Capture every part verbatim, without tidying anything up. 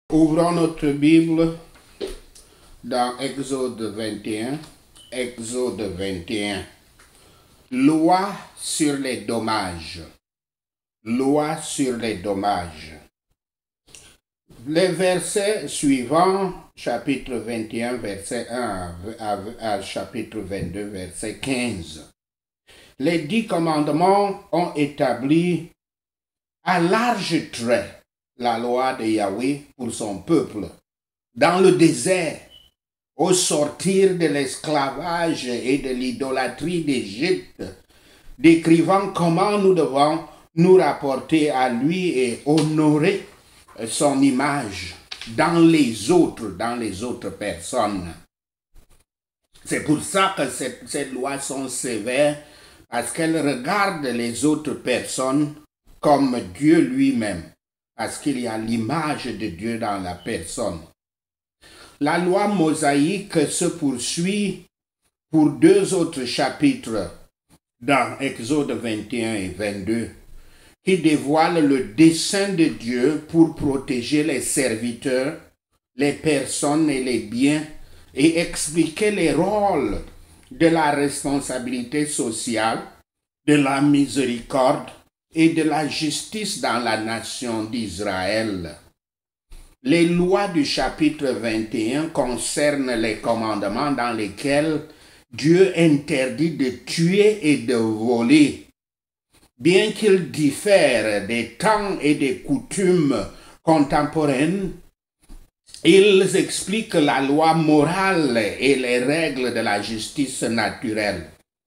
Ouvrons notre Bible dans Exode vingt et un. Exode vingt et un. Loi sur les dommages. Loi sur les dommages. Les versets suivants, chapitre vingt et un, verset un à, à, à chapitre vingt-deux, verset quinze. Les dix commandements ont établi à large trait la loi de Yahweh pour son peuple, dans le désert, au sortir de l'esclavage et de l'idolâtrie d'Égypte, décrivant comment nous devons nous rapporter à lui et honorer son image dans les autres, dans les autres personnes. C'est pour ça que cette, ces lois sont sévères, parce qu'elles regardent les autres personnes comme Dieu lui-même, parce qu'il y a l'image de Dieu dans la personne. La loi mosaïque se poursuit pour deux autres chapitres dans Exode vingt et un et vingt-deux, qui dévoilent le dessein de Dieu pour protéger les serviteurs, les personnes et les biens, et expliquer les rôles de la responsabilité sociale, de la miséricorde et de la justice dans la nation d'Israël. Les lois du chapitre vingt et un concernent les commandements dans lesquels Dieu interdit de tuer et de voler. Bien qu'ils diffèrent des temps et des coutumes contemporaines, ils expliquent la loi morale et les règles de la justice naturelle.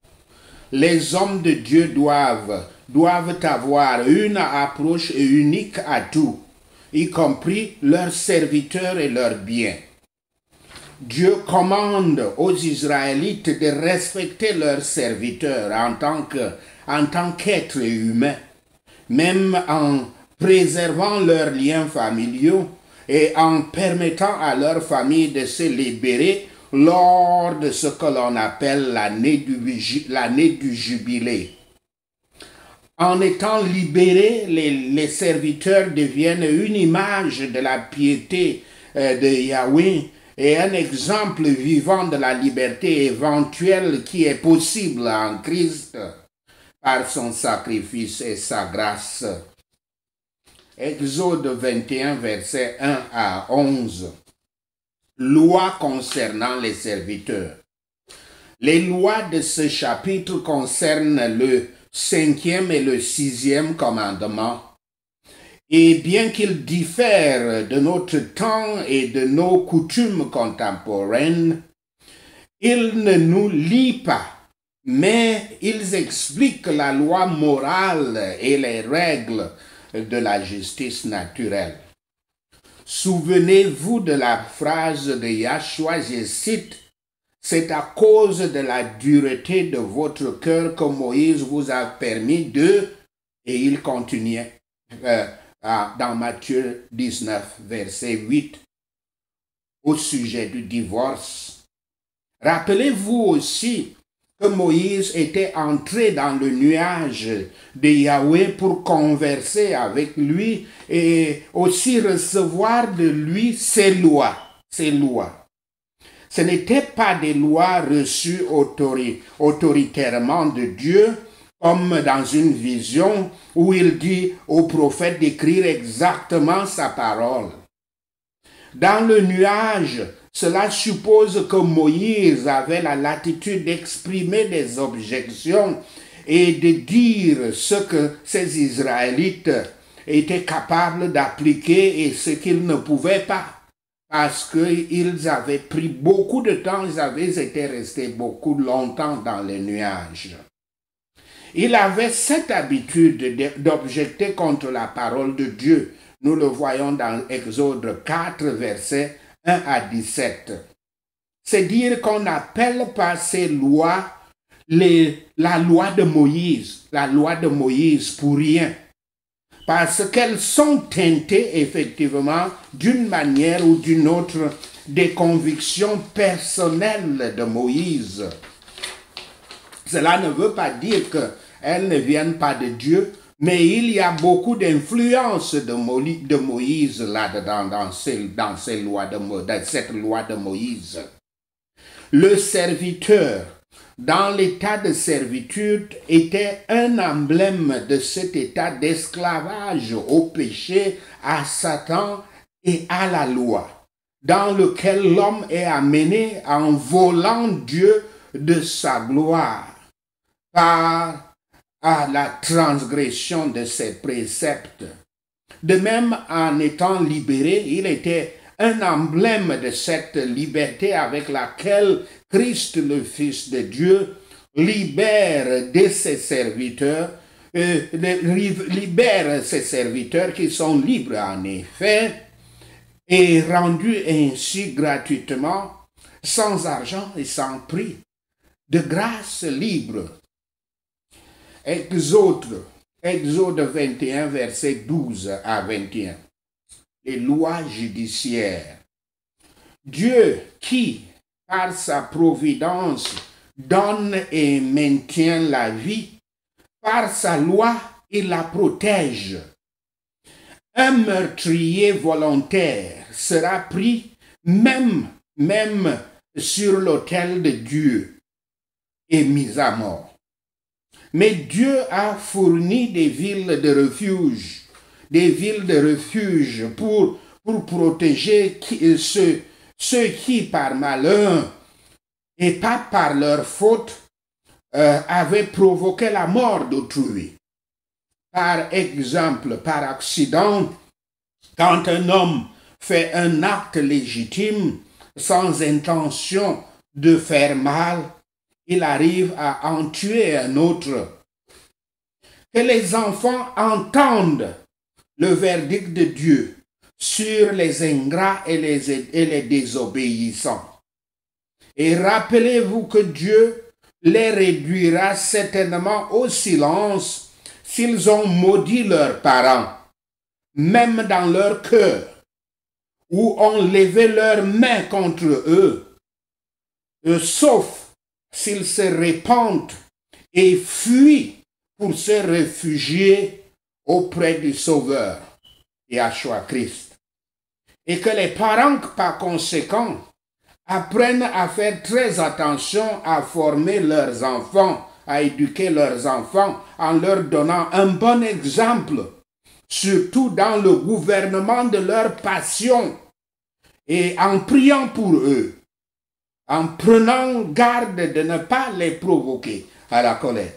Les hommes de Dieu doivent, doivent avoir une approche unique à tout, y compris leurs serviteurs et leurs biens. Dieu commande aux Israélites de respecter leurs serviteurs en tant que, en tant qu'êtres humains, même en préservant leurs liens familiaux et en permettant à leur famille de se libérer lors de ce que l'on appelle l'année du, l'année du jubilé. En étant libérés, les, les serviteurs deviennent une image de la piété euh, de Yahweh et un exemple vivant de la liberté éventuelle qui est possible en Christ par son sacrifice et sa grâce. Exode vingt et un, versets un à onze. Loi concernant les serviteurs. Les lois de ce chapitre concernent le cinquième et le sixième commandement. Et bien qu'ils diffèrent de notre temps et de nos coutumes contemporaines, ils ne nous lient pas, mais ils expliquent la loi morale et les règles de la justice naturelle. Souvenez-vous de la phrase de Yahshua, je cite, « C'est à cause de la dureté de votre cœur que Moïse vous a permis de... » Et il continuait euh, dans Matthieu dix-neuf, verset huit, au sujet du divorce. Rappelez-vous aussi que Moïse était entré dans le nuage de Yahweh pour converser avec lui et aussi recevoir de lui ses lois, ses lois. Ce n'étaient pas des lois reçues autori- autoritairement de Dieu, comme dans une vision où il dit au prophète d'écrire exactement sa parole. Dans le nuage, cela suppose que Moïse avait la latitude d'exprimer des objections et de dire ce que ces Israélites étaient capables d'appliquer et ce qu'ils ne pouvaient pas. Parce qu'ils avaient pris beaucoup de temps, ils avaient été restés beaucoup longtemps dans les nuages. Il avait cette habitude d'objecter contre la parole de Dieu. Nous le voyons dans Exode quatre, versets un à dix-sept. C'est dire qu'on n'appelle pas ces lois les, la loi de Moïse, la loi de Moïse pour rien. Parce qu'elles sont teintées effectivement d'une manière ou d'une autre des convictions personnelles de Moïse. Cela ne veut pas dire qu'elles ne viennent pas de Dieu, Mais il y a beaucoup d'influence de, Mo de Moïse là-dedans, dans, ces, dans, ces lois de Mo dans cette loi de Moïse. Le serviteur, dans l'état de servitude, était un emblème de cet état d'esclavage au péché, à Satan et à la loi, dans lequel l'homme est amené en volant Dieu de sa gloire par à la transgression de ses préceptes. De même, en étant libéré, il était un emblème de cette liberté avec laquelle Christ, le Fils de Dieu, libère de ses serviteurs, euh, libère ses serviteurs qui sont libres en effet, et rendus ainsi gratuitement, sans argent et sans prix, de grâce libre. Exode, Exode vingt et un, versets douze à vingt et un. Les lois judiciaires. Dieu qui, par sa providence, donne et maintient la vie, par sa loi, il la protège. Un meurtrier volontaire sera pris même, même sur l'autel de Dieu et mis à mort. Mais Dieu a fourni des villes de refuge, des villes de refuge pour, pour protéger qui, ceux, ceux qui, par malheur et pas par leur faute, euh, avaient provoqué la mort d'autrui. Par exemple, par accident, quand un homme fait un acte légitime sans intention de faire mal, il arrive à en tuer un autre. Que les enfants entendent le verdict de Dieu sur les ingrats et les, et les désobéissants. Et rappelez-vous que Dieu les réduira certainement au silence s'ils ont maudit leurs parents, même dans leur cœur, ou ont levé leurs mains contre eux, euh, sauf s'ils se répandent et fuient pour se réfugier auprès du Sauveur, Yahshua Christ. Et que les parents, par conséquent, apprennent à faire très attention à former leurs enfants, à éduquer leurs enfants en leur donnant un bon exemple, surtout dans le gouvernement de leur passion, et en priant pour eux, en prenant garde de ne pas les provoquer à la colère.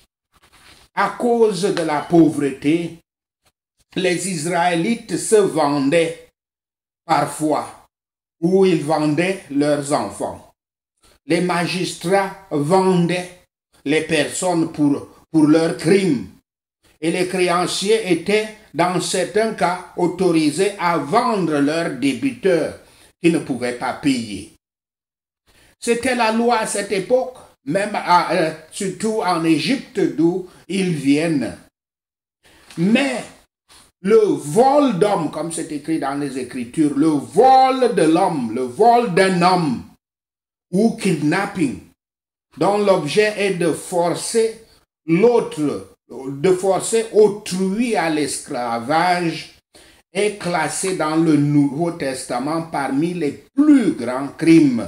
À cause de la pauvreté, les Israélites se vendaient parfois, ou ils vendaient leurs enfants. Les magistrats vendaient les personnes pour, pour leurs crimes. Et les créanciers étaient, dans certains cas, autorisés à vendre leurs débiteurs qui ne pouvaient pas payer. C'était la loi à cette époque, même à, euh, surtout en Égypte d'où ils viennent. Mais le vol d'homme, comme c'est écrit dans les Écritures, le vol de l'homme, le vol d'un homme, ou kidnapping, dont l'objet est de forcer l'autre, de forcer autrui à l'esclavage, est classé dans le Nouveau Testament parmi les plus grands crimes.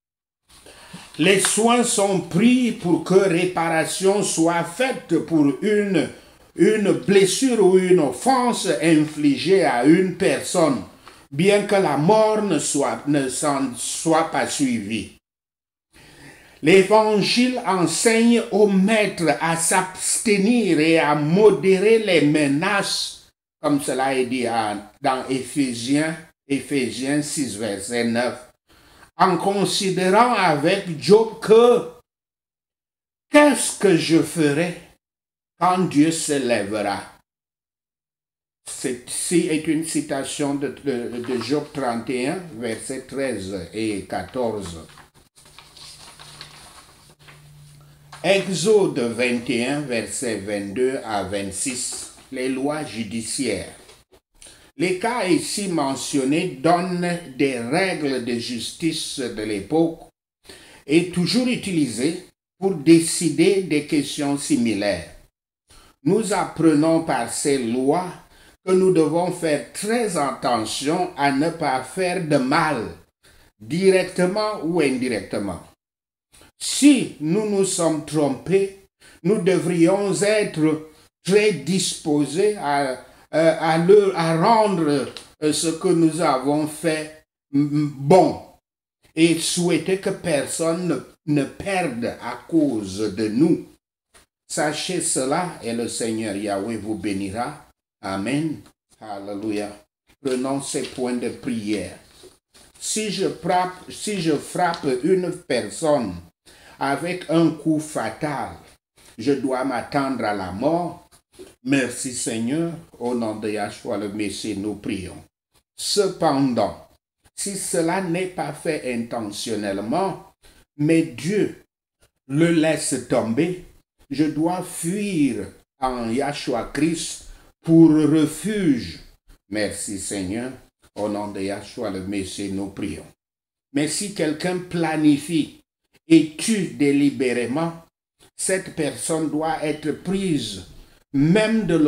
Les soins sont pris pour que réparation soit faite pour une, une blessure ou une offense infligée à une personne, bien que la mort ne soit, ne s'en soit pas suivie. L'Évangile enseigne aux maîtres à s'abstenir et à modérer les menaces, comme cela est dit dans Éphésiens, Éphésiens six, verset neuf. En considérant avec Job que qu'est-ce que je ferai quand Dieu se lèvera? Ceci est une citation de, de, de Job trente et un, versets treize et quatorze. Exode vingt et un, versets vingt-deux à vingt-six, les lois judiciaires. Les cas ici mentionnés donnent des règles de justice de l'époque et toujours utilisées pour décider des questions similaires. nous apprenons par ces lois que nous devons faire très attention à ne pas faire de mal, directement ou indirectement. Si nous nous sommes trompés, nous devrions être très disposés à, à, leur, à rendre ce que nous avons fait bon et souhaiter que personne ne, ne perde à cause de nous. Sachez cela et le Seigneur Yahweh vous bénira. Amen. Alléluia. Prenons ces points de prière. Si je frappe, si je frappe une personne avec un coup fatal, je dois m'attendre à la mort. Merci Seigneur, au nom de Yahshua le Messie, nous prions. Cependant, si cela n'est pas fait intentionnellement, mais Dieu le laisse tomber, je dois fuir en Yahshua Christ pour refuge. Merci Seigneur, au nom de Yahshua le Messie, nous prions. Mais si quelqu'un planifie et tue délibérément, cette personne doit être prise même de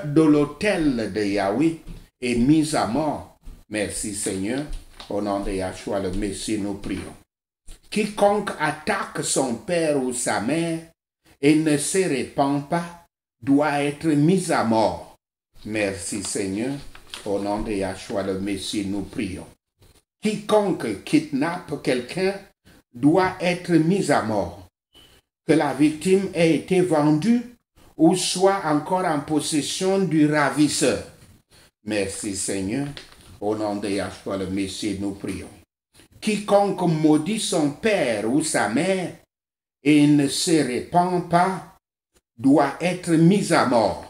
l'autel de Yahweh et mise à mort. Merci Seigneur, au nom de Yahshua le Messie, nous prions. Quiconque attaque son père ou sa mère et ne se répand pas doit être mis à mort. Merci Seigneur, au nom de Yahshua le Messie, nous prions. Quiconque kidnappe quelqu'un doit être mis à mort. Que la victime ait été vendue ou soit encore en possession du ravisseur. Merci Seigneur, au nom de Yahshua le Messie, nous prions. Quiconque maudit son père ou sa mère et ne se répand pas doit être mis à mort.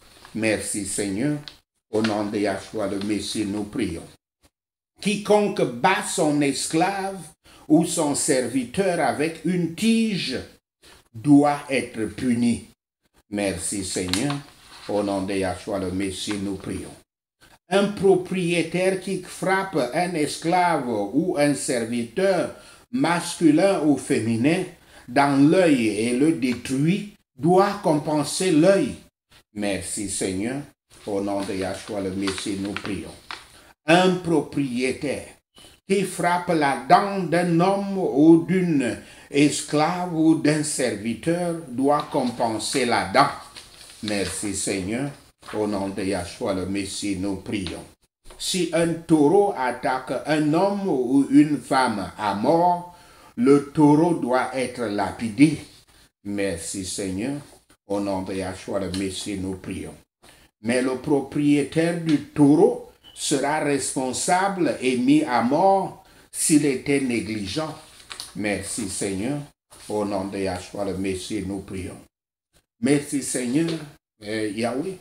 Merci Seigneur, au nom de Yahshua le Messie, nous prions. Quiconque bat son esclave ou son serviteur avec une tige doit être puni. Merci Seigneur, au nom de Yahshua le Messie, nous prions. Un propriétaire qui frappe un esclave ou un serviteur masculin ou féminin dans l'œil et le détruit doit compenser l'œil. Merci Seigneur, au nom de Yahshua le Messie, nous prions. Un propriétaire qui frappe la dent d'un homme ou d'une esclave ou d'un serviteur doit compenser la dent. Merci Seigneur, au nom de Yahshua le Messie, nous prions. Si un taureau attaque un homme ou une femme à mort, le taureau doit être lapidé. Merci Seigneur, au nom de Yahshua le Messie, nous prions. Mais le propriétaire du taureau sera responsable et mis à mort s'il était négligent. Merci Seigneur, au nom de Yahshua le Messie, nous prions. Merci Seigneur, euh, Yahweh,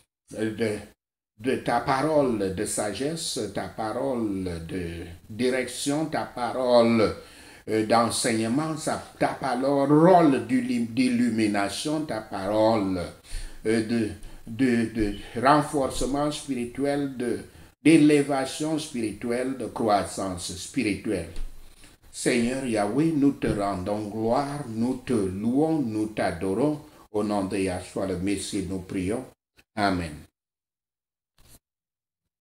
de, de ta parole de sagesse, ta parole de direction, ta parole euh, d'enseignement, ta parole d'illumination, ta parole euh, de, de, de renforcement spirituel, de d'élévation spirituelle, de croissance spirituelle. Seigneur Yahweh, nous te rendons gloire, nous te louons, nous t'adorons. Au nom de Yahshua le Messie, nous prions. Amen.